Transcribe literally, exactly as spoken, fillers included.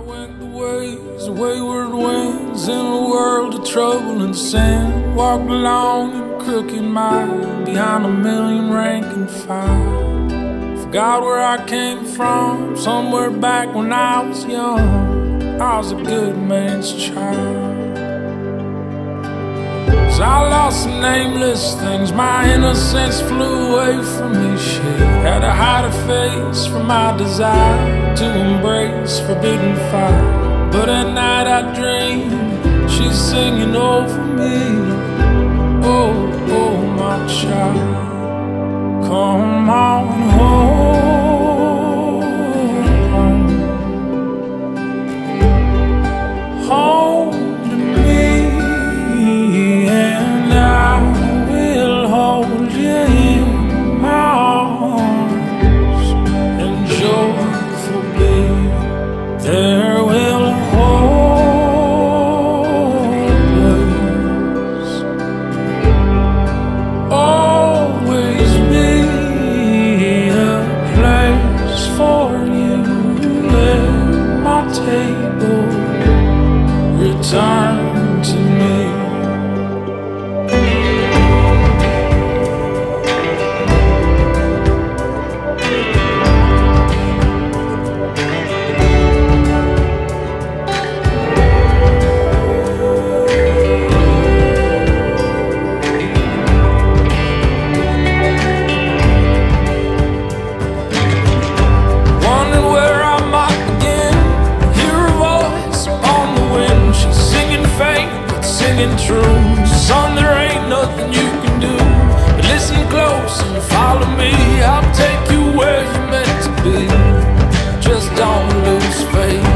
went the ways of wayward winds in a world of trouble and sin. Walked along in crooked mile behind a million rank and file. Forgot where I came from, somewhere back when I was young. I was a good man's child. 'Cause I lost some nameless things, my innocence flew away from me. Shit, had to hide a face from my desire to embrace forbidden fire. But at night I dream she's singing over me. Oh, oh, my child, come on home, home to me, and I will hold you in my arms, and joyfully there will always, always be a place for you at my table. Return to me. True, son, there ain't nothing you can do but listen close and follow me. I'll take you where you're meant to be. Just don't lose faith.